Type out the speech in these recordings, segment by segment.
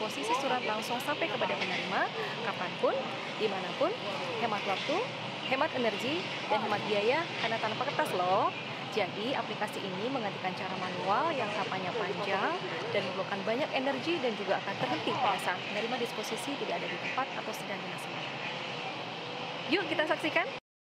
posisi surat langsung sampai kepada penerima, kapanpun, dimanapun, hemat waktu, hemat energi, dan hemat biaya karena tanpa kertas loh. Jadi, aplikasi ini menggantikan cara manual yang kampanye panjang dan memerlukan banyak energi dan juga akan terhenti pada saat menerima disposisi tidak ada di tempat atau sedang dinas. Yuk kita saksikan.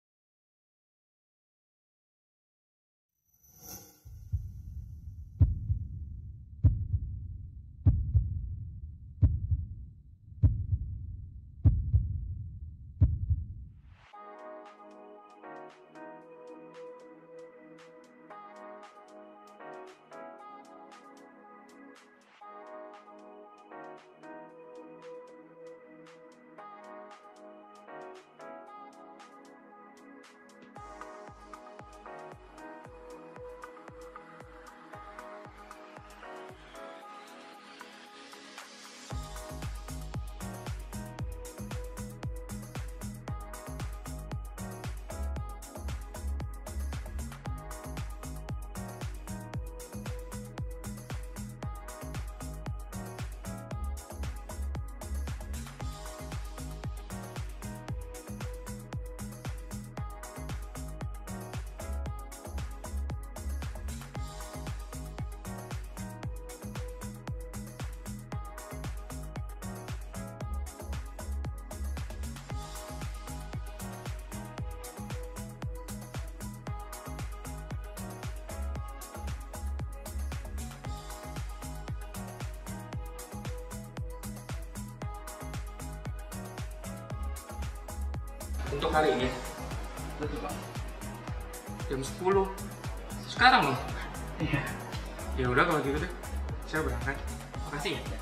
Untuk hari ini jam 10 sekarang loh. Iya. Ya udah kalau gitu deh, saya berangkat. Makasih ya.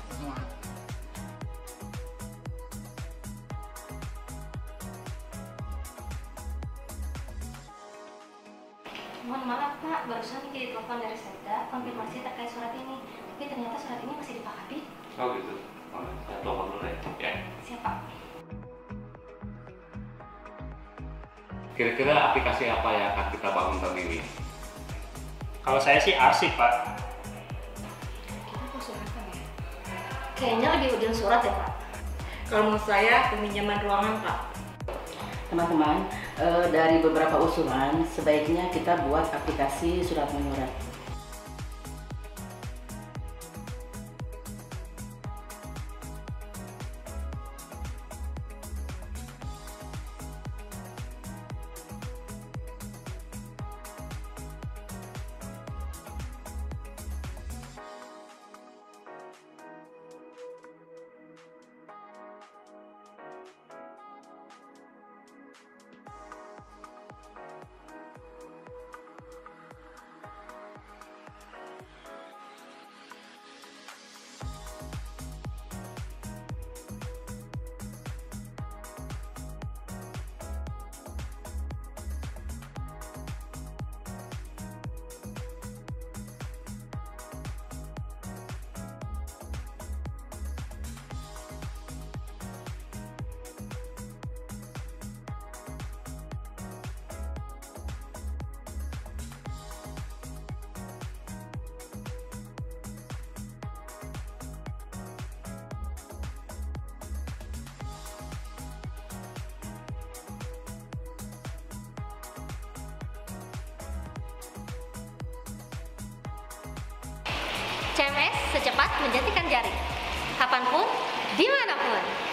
Mohon maaf Pak, barusan ditelepon dari Setda konfirmasi terkait surat ini, tapi ternyata surat ini masih di Pak Habib. Oh gitu. Oh, saya telepon dulu ya. Siap Pak. Kira-kira aplikasi apa yang akan kita bangun tahun ini? Kalau saya sih arsip, Pak. Kita kok suratan ya? Kayaknya lebih ujung surat ya Pak. Kalau menurut saya peminjaman ruangan, Pak. Teman-teman, dari beberapa usulan sebaiknya kita buat aplikasi surat menyurat. CMS secepat menjentikan jari, kapanpun, dimanapun.